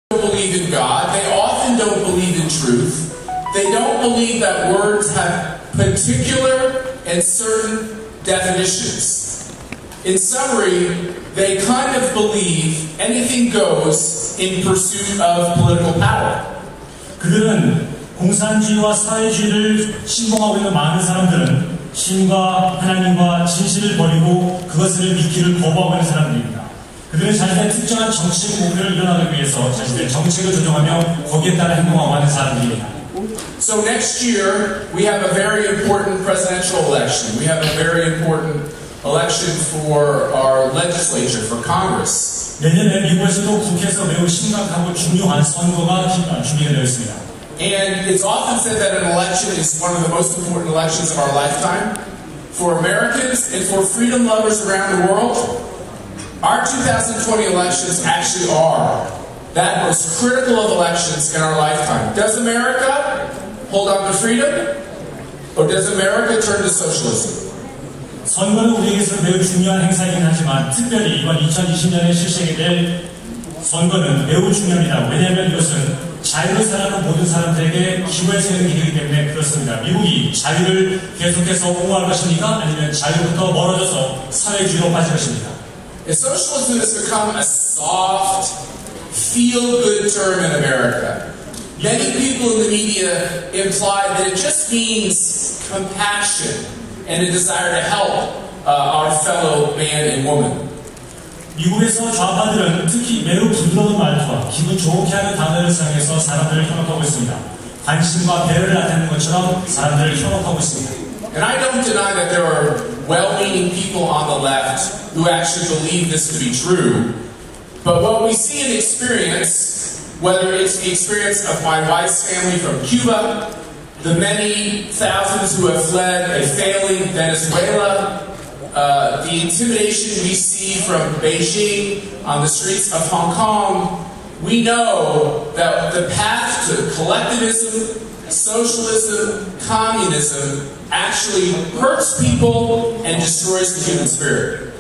believe in God. They often don't believe in truth. They don't believe that words have particular and certain definitions. In summary, they kind of believe anything goes in pursuit of political power. 그들은 공산주의와 사회주의를 신봉하고 있는 많은 사람들은 신과 하나님과 진실을 버리고 그것을 믿기를 거부하고 있는 사람들입니다. 그들은 자신의 특정한 정치적 목표를 이뤄나가기 위해서 자신의 정책을 조정하며 거기에 따라 행동하고 하는 사람들입니다. So next year, we have a very important presidential election. We have a very important election for our legislature, for Congress. 내년에 미국에서도 국회에서 매우 심각하고 중요한 선거가 준비가 되어 있습니다. And it's often said that an election is one of the most important elections of our lifetime. For Americans and for freedom lovers around the world, our 2020 elections actually are that most critical of elections in our lifetime. Does America hold on to freedom? Or does America turn to socialism? 선거는 우리에게서 매우 중요한 행사이긴 하지만 특별히 이번 2020년에 실시하게 될 선거는 매우 중요합니다. 왜냐하면 이것은 자유를 사랑하는 모든 사람들에게 기회를 세우는 일이기 때문에 그렇습니다. 미국이 자유를 계속해서 옹호할 것입니까? 아니면 자유부터 멀어져서 사회주의로 빠질 것입니까? Socialism has become a soft, feel-good term in America. Many people in the media imply that it just means compassion and a desire to help our fellow man and woman. 미국에서 좌파들은 특히 매우 부드러운 말투와 기분 좋게 하는 단어를 사용해서 사람들을 현혹하고 있습니다. 관심과 배려를 나타내는 것처럼 사람들을 현혹하고 있습니다. And I don't deny that there are well-meaning people on the left who actually believe this to be true. But what we see in experience, whether it's the experience of my wife's family from Cuba, the many thousands who have fled a failing Venezuela, the intimidation we see from Beijing on the streets of Hong Kong, we know that the path to collectivism, socialism, communism actually hurts people and destroys the human spirit.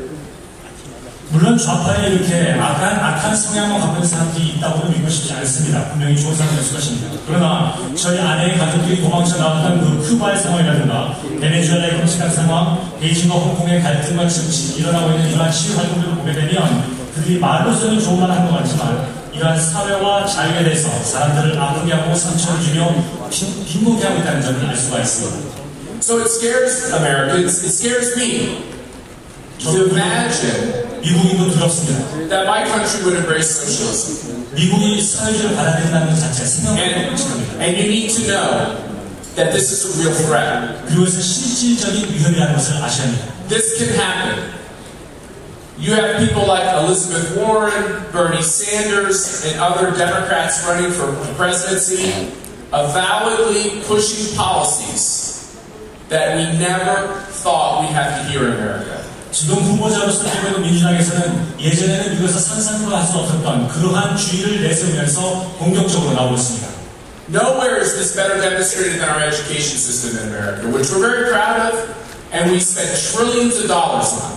물론 좌파에 이렇게 악한 성향을 갖고 있는 사람들이 있다고는 믿고 싶지 않습니다. 분명히 좋은 사람이 있을 것입니다. 그러나 저희 아내의 가족들이 도망쳐 나왔던 그 큐바의 상황이라든가 베네수엘라의 끔찍한 상황, 베이징과 홍콩의 갈등과 지금 일어나고 있는 이러한 시위 활동들을 보게 되면 그들이 말로서는 좋은 말을 한 것 같지만 이러한 사회와 자유에 대해서 사람들을 아프게 하고 상처를 주며 빈곤케 하고 있다는 점을 알 수가 있습니다. So it scares Americans, it scares me to imagine 미국인도 두렵습니다. that my country would embrace socialism. 미국이 사회주의를 받아들인다는 것 자체가 생각보다 끔찍합니다. And you need to know that this is a real threat. 그것은 실질적인 위협이라는 것을 아셔야 합니다. This can happen. You have people like Elizabeth Warren, Bernie Sanders, and other Democrats running for the presidency, avowedly pushing policies that we never thought we'd have to hear in America. 지금 후보자로서 되고 있는 민주당에서는 예전에는 미국에서 상상도 할 수 없었던 그러한 주의를 내세우면서 공격적으로 나오고 있습니다. Nowhere is this better demonstrated than our education system in America, which we're very proud of, and we spend trillions of dollars on.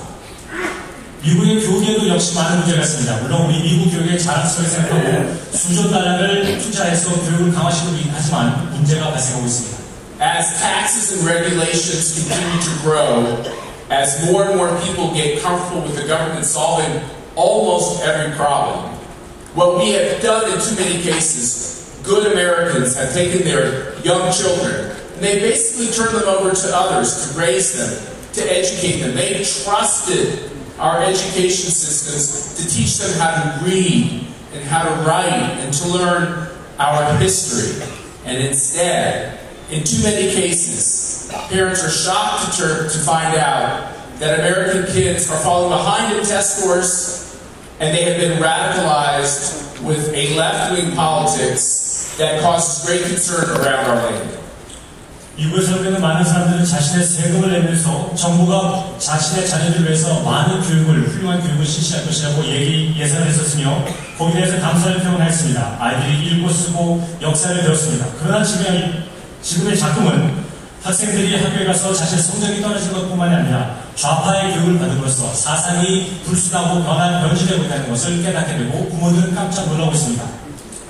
미국의 교육에도 역시 많은 문제가 있습니다. 물론 우리 미국 교육에 자랑스럽게 생각하고 수조 달러를 투자해서 교육을 강화시키고 하지만 문제가 발생하고 있습니다. As taxes and regulations continue to grow, as more and more people get comfortable with the government solving almost every problem, what we have done in too many cases, good Americans have taken their young children and they basically turned them over to others to raise them, to educate them. They've trusted our education systems to teach them how to read and how to write and to learn our history. And instead, in too many cases, parents are shocked to find out that American kids are falling behind in test scores and they have been radicalized with a left-wing politics that causes great concern around our land. 미국에 살고 있는 많은 사람들은 자신의 세금을 내면서 정부가 자신의 자녀들을 위해서 많은 교육을, 훌륭한 교육을 실시할 것이라고 예상을 했었으며 거기에 대해서 감사를 표현했습니다. 아이들이 읽고 쓰고 역사를 배웠습니다. 그러나 지금의 작동은 학생들이 학교에 가서 자신의 성적이 떨어지는 것뿐만이 아니라 좌파의 교육을 받음으로써 사상이 불순하고 변질되고 있다는 것을 깨닫게 되고 부모들은 깜짝 놀라고 있습니다.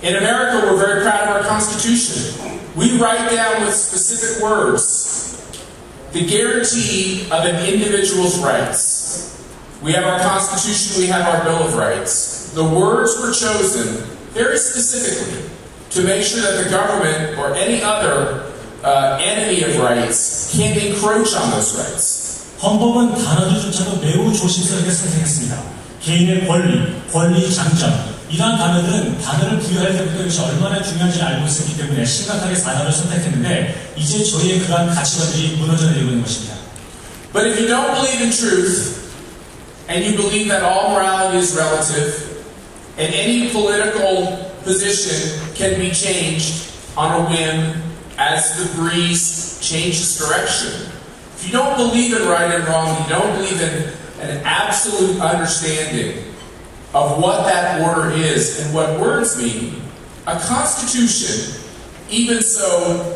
In America, we're very proud of our Constitution. We write down with specific words the guarantee of an individual's rights. We have our Constitution, we have our Bill of Rights. The words were chosen very specifically to make sure that the government or any other enemy of rights can't encroach on those rights. 헌법은 단어들조차도 매우 조심스럽게 선택했습니다. 개인의 권리 장점, 이러한 단어들은 단어를 부여할 때부터 이것이 얼마나 중요한지 알고 있었기 때문에 심각하게 단어를 선택했는데 이제 저희의 그러한 가치관들이 무너져 내리고 있는 것입니다. But if you don't believe in truth, and you believe that all morality is relative, and any political position can be changed on a whim as the breeze changes direction. If you don't believe in right and wrong, you don't believe in an absolute understanding of what that order is and what words mean, a constitution, even so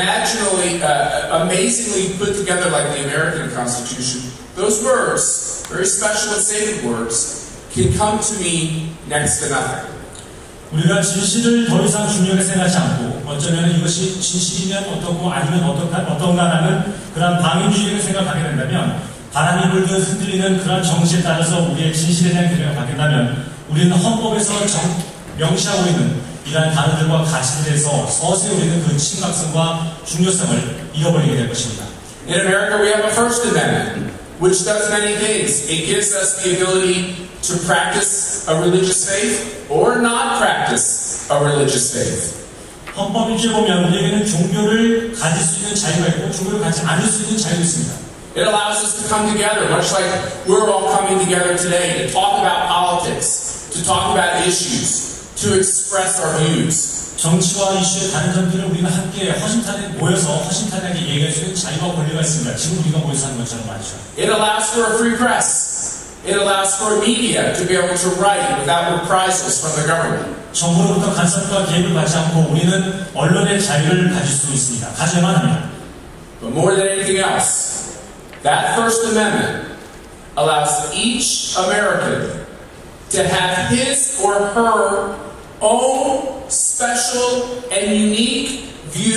amazingly put together like the American Constitution, those words, very special and sacred words, can come to mean next to nothing. 우리가 진실을 더 이상 중요하게 생각하지 않고 어쩌면 이것이 진실이면 어떻고 아니면 어떤가라는 그런 방임주의를 생각하게 된다면 바람이 불듯 흔들리는 그런 정치에 따라서 우리의 진실에 대한 견해가 바뀐다면 우리는 헌법에서 명시하고 있는 이러한 단어들과 가치에 대해서 서서히 우리는 그 심각성과 중요성을 잃어버리게 될 것입니다. In America we have a First Amendment which does many things. It gives us the ability to practice a religious faith or not practice a religious faith. 헌법일지에 보면 우리에게는 종교를 가질 수 있는 자유가 있고 종교를 가지지 않을 수 있는 자유가 있습니다. It allows us to come together, much like we're all coming together today, to talk about politics, to talk about issues, to express our views. 정치와 이슈의 다른 점들을 우리가 함께 모여서 허심탄회하게 얘기할 수 있는 자유와 권리가 있습니다. 지금 우리가 모여서 하는 것처럼 말이죠. It allows for a free press. It allows for media to be able to write without reprisals from the government. 정부로부터 간섭과 개입을 받지 않고 우리는 언론의 자유를 가질 수 있습니다. 가져야만 합니다. But more than anything else, that First Amendment allows each American to have his or her own special and unique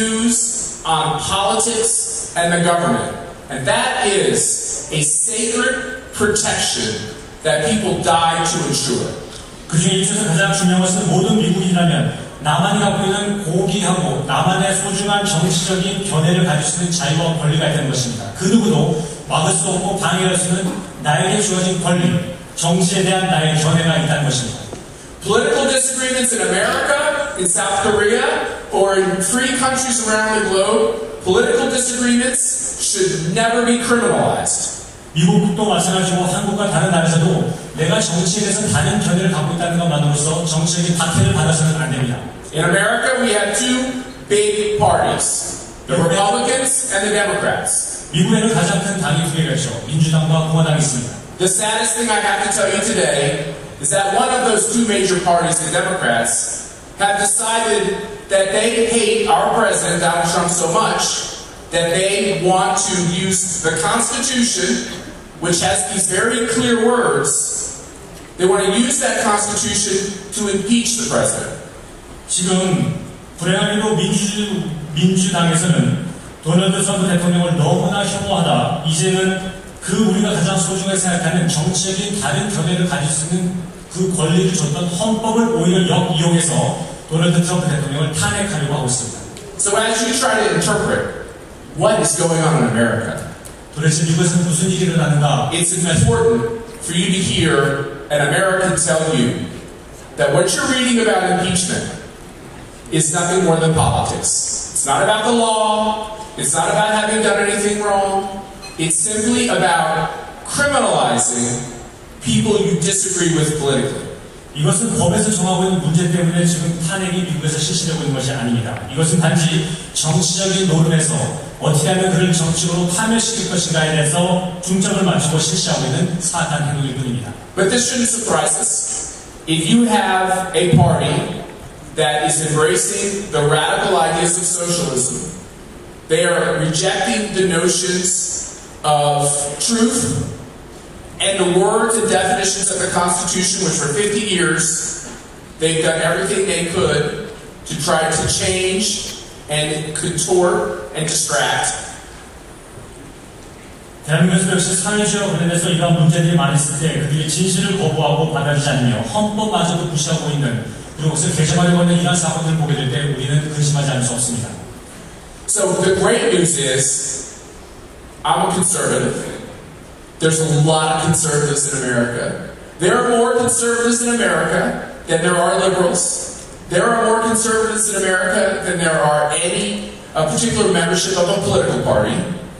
views on politics and the government. And that is a sacred protection that people die to ensure. 그 중에 있어서 가장 중요한 것은 모든 미국인이라면 나만이 갖고 있는 고귀하고 나만의 소중한 정치적인 견해를 가질 수 있는 자유와 권리가 있다는 것입니다. 그 누구도 막을 수 없고 방해할 수 있는 나에게 주어진 권리, 정치에 대한 나의 견해가 있다는 것입니다. Political disagreements in America, in South Korea, or in free countries around the globe, political disagreements should never be criminalized. 미국도 마찬가지고 한국과 다른 나라에서도 내가 정치에 대해서 다른 견해를 갖고 있다는 것만으로서 정치적인 박해를 받아서는 안 됩니다. In America, we have two big parties, the Republicans and the Democrats. 미국에는 가장 큰 당이 두 개가 있죠. 민주당과 공화당이 있습니다. The saddest thing I have to tell you today is that one of those two major parties, the Democrats, have decided that they hate our president, Donald Trump, so much that they want to use the Constitution, which has these very clear words, they want to use that Constitution to impeach the president. 지금 불행하게도 민주당에서는 도널드 트럼프 대통령을 너무나 혐오하다. 이제는 그 우리가 가장 소중하게 생각하는 정치적인 다른 견해를 가질 수 있는 그 권리를 줬던 헌법을 오히려 역이용해서 도널드 트럼프 대통령을 탄핵하려고 하고 있습니다. So as you try to interpret what is going on in America, 도대체 미국에서 무슨 일이 일어나는가? it's important for you to hear an American tell you that what you're reading about impeachment is nothing more than politics. It's not about the law. It's not about having done anything wrong. It's simply about criminalizing people you disagree with politically. 이것은 법에서 정하고 있는 문제 때문에 지금 탄핵이 미국에서 실시되고 있는 것이 아닙니다. 이것은 단지 정치적인 노름에서 어떻게 하면 그를 정치적으로 파멸시킬 것인가에 대해서 중점을 맞추고 실시하고 있는 사탄 행동일 뿐입니다. But this shouldn't surprise us. If you have a party that is embracing the radical ideas of socialism, they are rejecting the notions of truth and the words and definitions of the Constitution, which for 50 years They've done everything they could to try to change and contort and distract. 대한민국에서 역시 사회주의와 관련해서 이러한 문제들이 많이 있을 때 그들이 진실을 거부하고 받아들이지 않으며 헌법마저도 무시하고 있는 그리고 그것을 개정하려고 하는 이러한 사건들을 보게 될 때 우리는 근심하지 않을 수 없습니다. So the great news is, I'm a conservative. There's a lot of conservatives in America. There are more conservatives in America than there are liberals. There are more conservatives in America than there are any particular membership of a political party.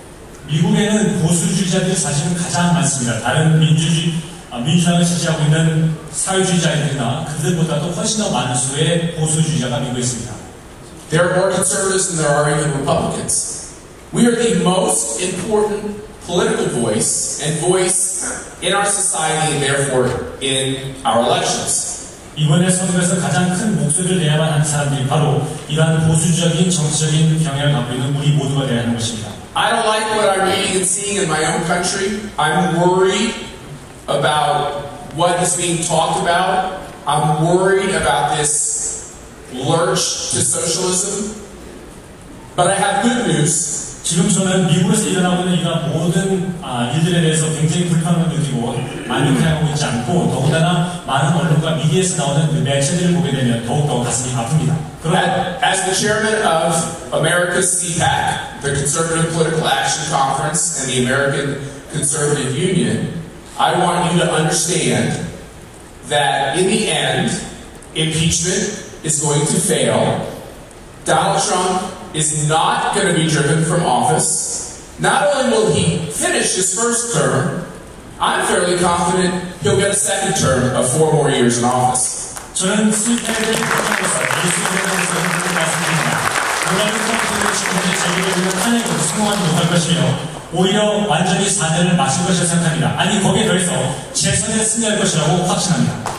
미국에는 보수주의자들이 사실은 가장 많습니다. 다른 민주당을 지지하고 있는 사회주의자들이나 그들보다도 훨씬 더 많은 수의 보수주의자가 미국에 있습니다. There are more conservatives than there are even Republicans. We are the most important political voice and voice in our society and therefore in our elections. 이번에 선거에서 가장 큰 목소리를 내야만 하는 사람들이 바로 이러한 보수적인 정치적인 경향을 갖고 있는 우리 모두가 되어야 하는 것입니다. I don't like what I'm reading and seeing in my own country. I'm worried about what is being talked about. I'm worried about this lurch to socialism. But I have good news. 지금 저는 미국에서 일어나고 있는 이러한 모든 일들에 대해서 굉장히 불편함을 느끼고 만족해하고 있지 않고 더군다나 많은 언론과 미디어에서 나오는 그 매체들을 보게 되면 더욱더 가슴이 아픕니다. As the chairman of America's CPAC, the Conservative Political Action Conference, and the American Conservative Union, I want you to understand that in the end, impeachment is going to fail. Donald Trump is not going to be driven from office. Not only will he finish his first term, I'm fairly confident he'll get a second term of 4 more years in office. 저는 실패를 걱정해서 예수님께서 말씀드립니다. 도널드 트럼프는 지금 자기를 위한 탄핵으로 성공하지 못할 것이며 오히려 완전히 4년을 마칠 것이라 생각합니다. 아니 거기에 더해서 재선에 승리할 것이라고 확신합니다.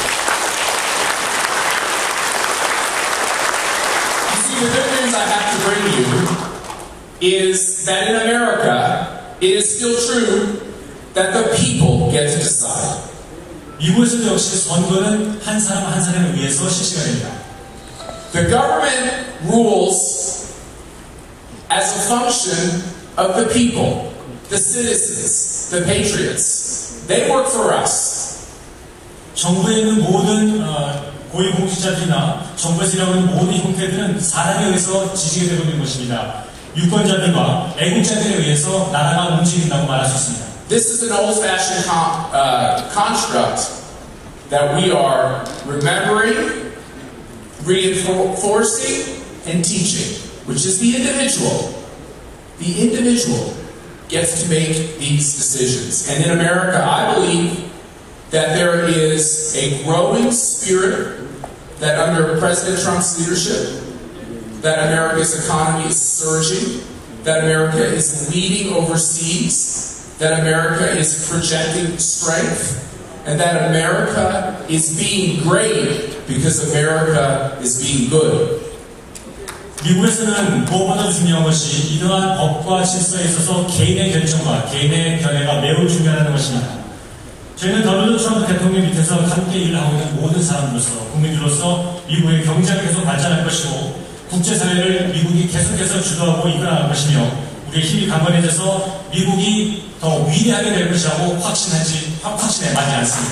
The good news I have to bring you is that in America, it is still true that the people get to decide. 미국에서도 역시 선거는 한 사람 한 사람을 위해서 실시가 됩니다. The government rules as a function of the people, the citizens, the patriots. They work for us. 정부에 있는 모든 고위공직자들이나 정부에서 일하는 모든 형태들은 사람에 의해서 지지게 되고 있는 것입니다. 유권자들과 애국자들에 의해서 나라가 움직인다고 말할 수 있습니다. This is an old-fashioned construct that we are remembering, reinforcing, and teaching, which is the individual. The individual gets to make these decisions. And in America, I believe that there is a growing spirit that under President Trump's leadership, that America's economy is surging, that America is leading overseas, that America is projecting strength, and that America is being great because America is being good. 미국에서는 무엇보다 중요한 것이 이러한 법과 질서에 있어서 개인의 결정과 개인의 견해가 매우 중요하다는 것입니다. 저희는 도널드 트럼프 대통령 밑에서 함께 일을 하고 있는 모든 사람들로서 국민들로서 미국의 경제가 계속 발전할 것이고 국제사회를 미국이 계속해서 주도하고 이끌어갈 것이며 우리의 힘이 강건해져서 미국이 더 위대하게 될 것이라고 확신에 맞지 않습니다.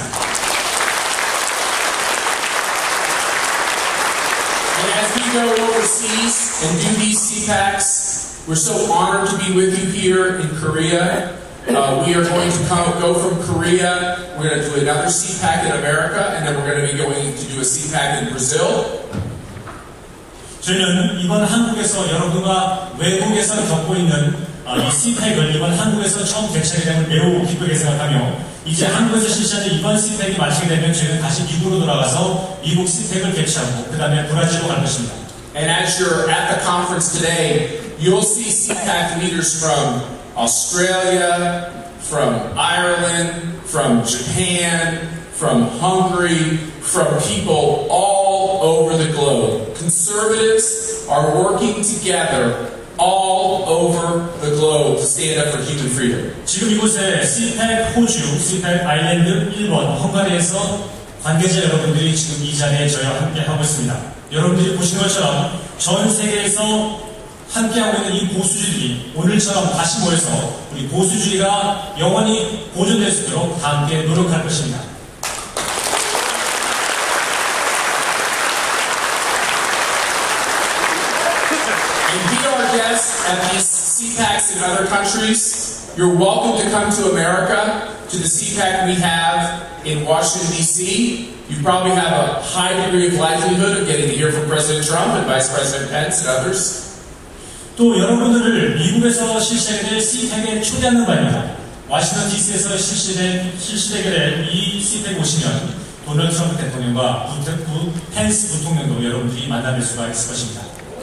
And as we go overseas and do these CPACs, we're so honored to be with you here in Korea. We are going to go from Korea, we're going to do another CPAC in America, and then we're going to be going to do a CPAC in Brazil. 저희는 이번 한국에서 여러분과 외국에서 겪고 있는 이 CPAC을 이번 한국에서 처음 개최하게 되면 매우 기쁘게 생각하며 이제 한국에서 실시하는 이번 CPAC이 마치게 되면 저희는 다시 미국으로 돌아가서 미국 CPAC을 개최하고 그 다음에 브라질로 갈 것입니다. And as you're at the conference today, you'll see CPAC leaders from Australia, from Ireland, from Japan, from Hungary, from people all over the globe. Conservatives are working together all over the globe to stand up for human freedom. 지금 이곳에 CPAC 호주, CPAC 아일랜드, 일본, 헝가리에서 관계자 여러분들이 지금 이 자리에 저희와 함께 하고 있습니다. 여러분들이 보신 것처럼 전 세계에서 함께하고 있는 이 보수주의들이 오늘처럼 다시 모여서 우리 보수주의가 영원히 보존될 수 있도록 다 함께 노력할 것입니다. And be our guests at these CPACs in other countries. You're welcome to come to America, to the CPAC we have in Washington, D.C. You probably have a high degree of likelihood of getting to hear from President Trump and Vice President Pence and others. 또 여러분들을 미국에서 실시되게 될 CPAC에 초대하는 바입니다. 워싱턴 DC에서 실시되게 될 이 CPAC 오시면 도널드 트럼프 대통령과 펜스 부통령도 여러분들이 만나뵐 수가 있을 것입니다.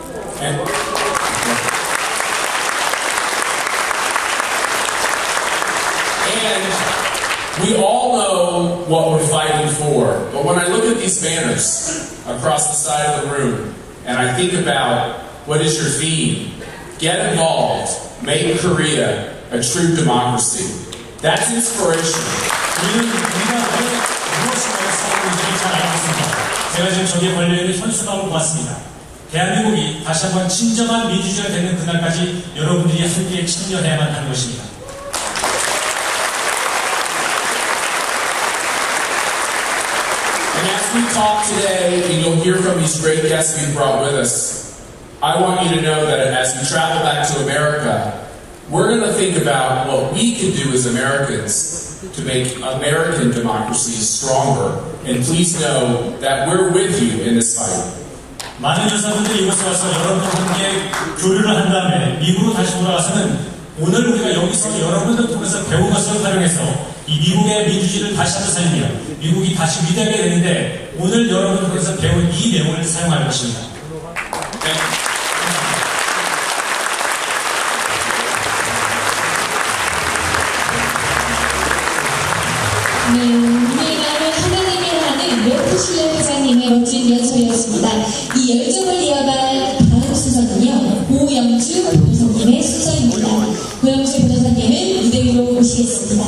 And we all know what we're fighting for, but when I look at these banners across the side of the room, and I think about what is your theme, get involved, make Korea a true democracy. That's inspirational. 우리가 왜 무엇을 위해 싸우고 있는지 잘 알고 있습니다. 제가 지금 저기에 걸려있는 현수막을 보았습니다. 대한민국이 다시 한번 진정한 민주주의가 되는 그날까지 여러분들이 함께 참여해야만 하는 것입니다. And as we talk today, and you'll hear from these great guests we've brought with us, I want you to know that as we travel back to America, we're going to think about what we can do as Americans to make American democracy stronger. And please know that we're with you in this fight. 많은 여사분들이 이곳에 와서 여러분과 함께 교류를 한 다음에 미국으로 다시 돌아가서는 오늘 우리가 여기서 여러분들 통해서 배운 것을 활용해서 이 미국의 민주주의를 다시 한번 살리며 미국이 다시 위대하게 되는데 오늘 여러분들 통해서 배운 이 내용을 사용할 것입니다. 우리나라를 하나님이 하는 로크실레 회장님의 멋진 연설이었습니다. 이 열정을 이어갈 다음 순서는요, 고영주 변호사님의 순서입니다. 고영주 변호사님을 무대 위로 모시겠습니다.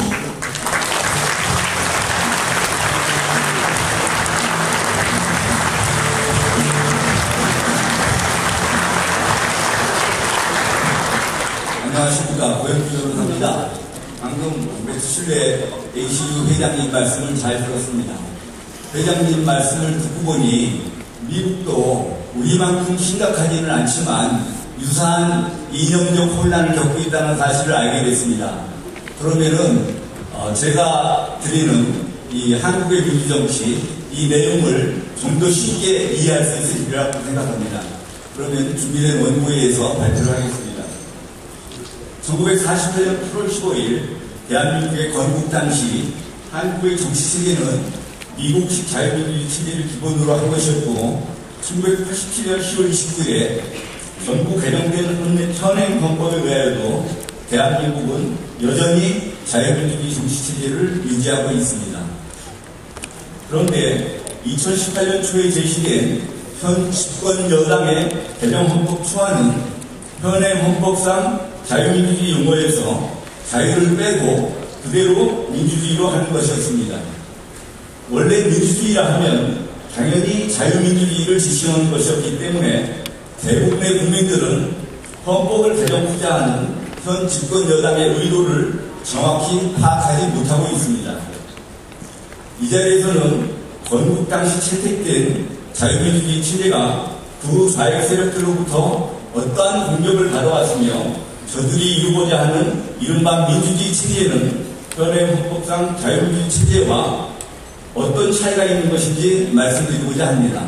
안녕하십니까. 고영주 변호사입니다. 방금 매트슐레 ACU 회장님 말씀을 잘 들었습니다. 회장님 말씀을 듣고 보니 미국도 우리만큼 심각하지는 않지만 유사한 이념적 혼란을 겪고 있다는 사실을 알게 됐습니다. 그러면은 제가 드리는 이 한국의 민주정치 이 내용을 좀 더 쉽게 이해할 수 있으리라고 생각합니다. 그러면 준비된 원고에서 발표를 하겠습니다. 1948년 8월 15일 대한민국의 건국 당시 한국의 정치체계는 미국식 자유민주주의 체계를 기본으로 한 것이었고 1987년 10월 29일에 전부 개정된 현행 헌법에 의하여도 대한민국은 여전히 자유민주주의 정치체계를 유지하고 있습니다. 그런데 2018년 초에 제시된 현 집권 여당의 개정 헌법 초안은 현행 헌법상 자유민주주의 용어에서 자유를 빼고 그대로 민주주의로 하는 것이었습니다. 원래 민주주의라 하면 당연히 자유민주주의를 지시하는 것이었기 때문에 대부분의 국민들은 헌법을 개정하자 하는 현 집권 여당의 의도를 정확히 파악하지 못하고 있습니다. 이 자리에서는 건국 당시 채택된 자유민주주의 체제가 그 좌익 세력들로부터 어떠한 공격을 받아왔으며 저들이 이루고자 하는 이른바 민주주의 체제에는 현행 헌법상 자유민주주의 체제와 어떤 차이가 있는 것인지 말씀드리고자 합니다.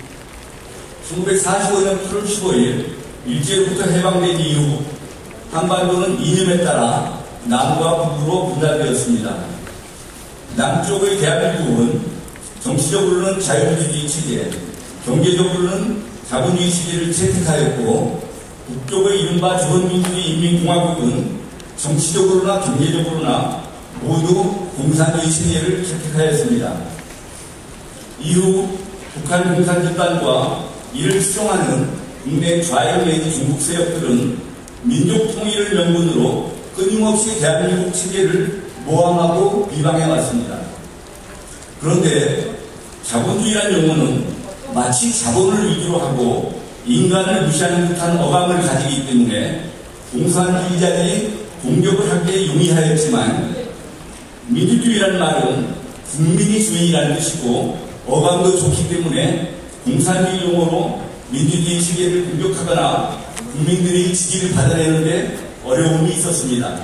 1945년 8월 15일 일제로부터 해방된 이후 한반도는 이념에 따라 남과 북으로 분단되었습니다. 남쪽의 대한민국은 정치적으로는 자유민주주의 체제, 경제적으로는 자본주의 체제를 채택하였고 북쪽의 이른바 조선민주주의 인민공화국은 정치적으로나 경제적으로나 모두 공산주의 체제를 채택하였습니다. 이후 북한 공산집단과 이를 수용하는 국내 좌익 내지 중국 세력들은 민족 통일을 명분으로 끊임없이 대한민국 체제를 모함하고 비방해왔습니다. 그런데 자본주의라는 용어는 마치 자본을 위주로 하고 인간을 무시하는 듯한 어감을 가지기 때문에 공산주의자들이 공격을 하기에 용이하였지만, 민주주의라는 말은 국민이 주인이라는 뜻이고 어감도 좋기 때문에 공산주의 용어로 민주주의 체계를 공격하거나 국민들의 지지를 받아내는데 어려움이 있었습니다.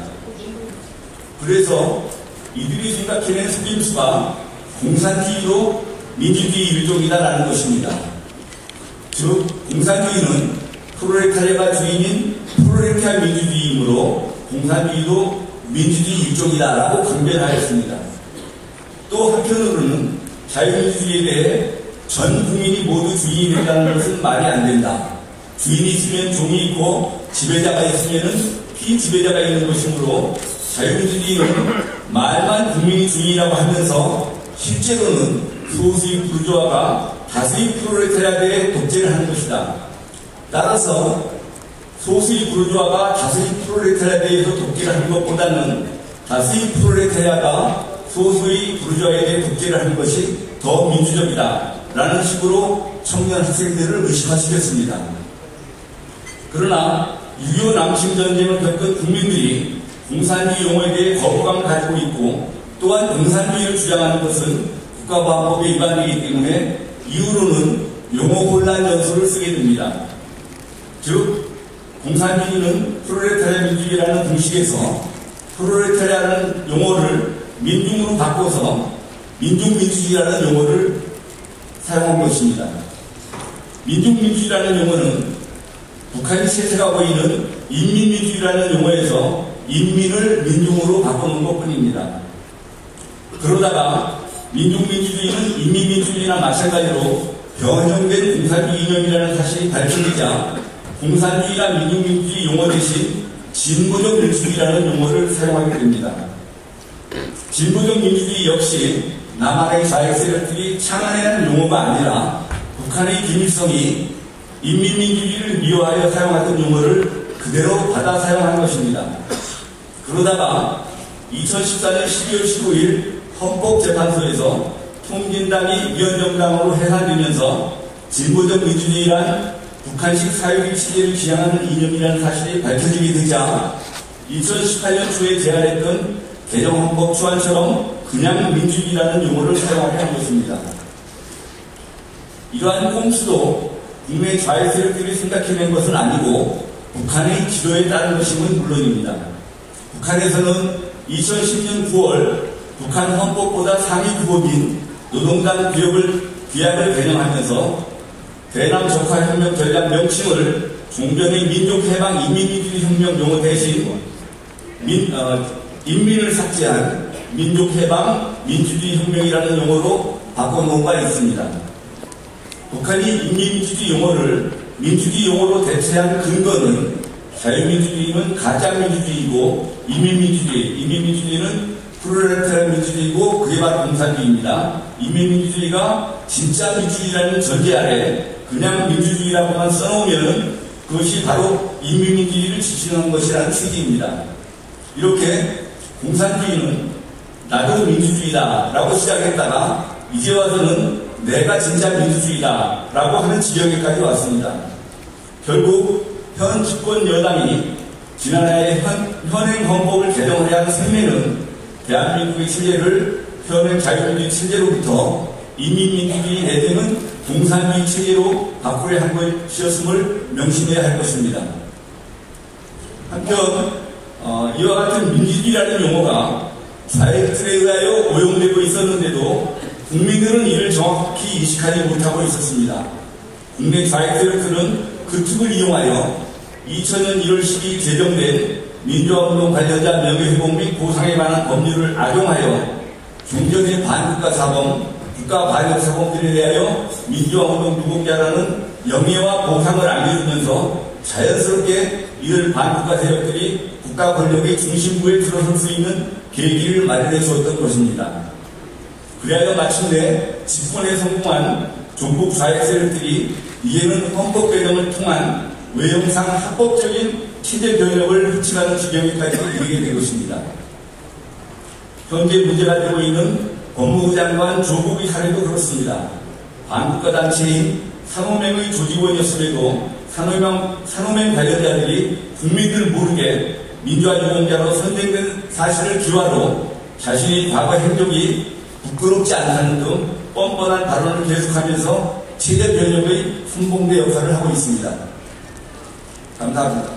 그래서 이들이 생각해낸 속임수가 공산주의로 민주주의 일종이다라는 것입니다. 즉, 공산주의는 프롤레타리아가 주인인 프롤레타리아 민주주의이므로 공산주의도 민주주의 일종이다라고 강변하였습니다. 또 한편으로는 자유민주주의에 대해 전 국민이 모두 주인이 된다는 것은 말이 안 된다. 주인이 있으면 종이 있고 지배자가 있으면 피지배자가 있는 것이므로 자유민주주의는 말만 국민이 주인이라고 하면서 실제로는 소수의 부르주아가 다수의 프롤레타리아에 독재를 하는 것이다. 따라서 소수의 부르주아가 다수의 프롤레타리아에 대해서 독재를 하는 것보다는 다수의 프롤레타리아가 소수의 부르주아에 대해 독재를 하는 것이 더 민주적이다 라는 식으로 청년 학생들을 의식화시켰습니다. 그러나 6.25 남침 전쟁을 겪은 국민들이 공산주의 용어에 대해 거부감을 가지고 있고, 또한 공산주의를 주장하는 것은 국가보안법에 위반되기 때문에 이후로는 용어 혼란 연소를 쓰게 됩니다. 즉, 공산주의는 프롤레타리아 민주주의라는 공식에서 프롤레타리아라는 용어를 민중으로 바꿔서 민중민주주의라는 용어를 사용한 것입니다. 민중민주주의라는 용어는 북한이 세세가 보이는 인민민주주의라는 용어에서 인민을 민중으로 바꾸는 것뿐입니다. 그러다가 민중민주주의는 인민민주주의나 마찬가지로 변형된 공산주의 이념이라는 사실이 밝혀지자 공산주의나 민중민주주의 용어 대신 진보적 민주주의라는 용어를 사용하게 됩니다. 진보적 민주주의 역시 남한의 좌익 세력들이 창안해낸 용어가 아니라 북한의 김일성이 인민민주주의를 미화하여 사용하던 용어를 그대로 받아 사용한 것입니다. 그러다가 2014년 12월 15일 헌법재판소에서 통진당이 위헌정당으로 해산되면서 진보적 민주주의란 북한식 사회주의 체제를 지향하는 이념이라는 사실이 밝혀지게 되자 2018년 초에 제안했던 개정헌법 초안처럼 그냥 민주주의라는 용어를 사용하게 한 것입니다. 이러한 꼼수도 국내 좌익 세력들이 생각해낸 것은 아니고 북한의 지도에 따른 것임은 물론입니다. 북한에서는 2010년 9월 북한 헌법보다 상위 규범인 노동당 규약을 개정하면서 대남 적화혁명 전략 명칭을 종전의 민족해방 인민민주주의 혁명 용어 대신 인민을 삭제한 민족해방 민주주의 혁명이라는 용어로 바꿔놓은 바 있습니다. 북한이 인민민주주의 용어를 민주주의 용어로 대체한 근거는 자유민주주의는 가짜민주주의이고 인민민주주의는 프롤레타리아 민주주의이고 그게 바로 공산주의입니다. 인민민주주의가 진짜 민주주의라는 전제 아래 그냥 민주주의라고만 써놓으면 그것이 바로 인민민주주의를 지칭하는 것이라는 취지입니다. 이렇게 공산주의는 나도 민주주의다 라고 시작했다가 이제 와서는 내가 진짜 민주주의다 라고 하는 지경에까지 왔습니다. 결국 현 집권 여당이 지난해 현행 헌법을 개정하려 하는 생명은 대한민국의 체제를 현행 자유민주주의 체제로부터 인민민주주의 내지는 공산주의 체제로 바꾸려 한 것이었음을 명심해야 할 것입니다. 한편 이와 같은 민주주의라는 용어가 좌익들에 의하여 오용되고 있었는데도 국민들은 이를 정확히 인식하지 못하고 있었습니다. 국내 좌익들은 그 틈을 이용하여 2000년 1월 12일 제정된 민주화운동 관련자 명예회복 및 보상에 관한 법률을 악용하여 종전의 반국가 사범, 국가 반역 사범들에 대하여 민주화운동 유공자라는 영예와 보상을 안겨주면서 자연스럽게 이들 반국가 세력들이 국가 권력의 중심부에 들어설 수 있는 계기를 마련해 주었던 것입니다. 그리하여 마침내 집권에 성공한 종북 좌익 세력들이 이제는 헌법 개정을 통한 외형상 합법적인 체제 변혁을 흡치하는 지경에까지 이르게 된 것입니다. 현재 문제가 되고 있는 법무부 장관 조국의 사례도 그렇습니다. 반국가단체인 산호맹의 조직원이었음에도 산호맹 관련자들이 국민들 모르게 민주화 유공자로 선정된 사실을 기화로 자신의 과거 행적이 부끄럽지 않다는 등 뻔뻔한 발언을 계속하면서 체제 변혁의 선봉대 역할을 하고 있습니다. 감사합니다.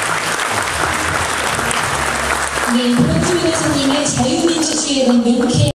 네, 고영주 변호사님의 자유민주주의에 대한 명쾌